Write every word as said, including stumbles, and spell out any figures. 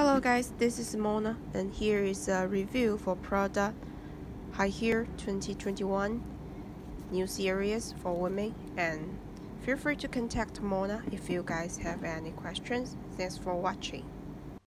Hello guys, this is Mona, and here is a review for Prada High Heel twenty twenty-one new series for women, and feel free to contact Mona if you guys have any questions. Thanks for watching.